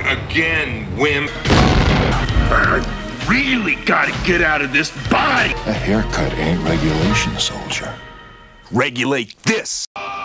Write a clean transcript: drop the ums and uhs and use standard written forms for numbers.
again, wimp. I really gotta get out of this body. A haircut ain't regulation, soldier. Regulate this.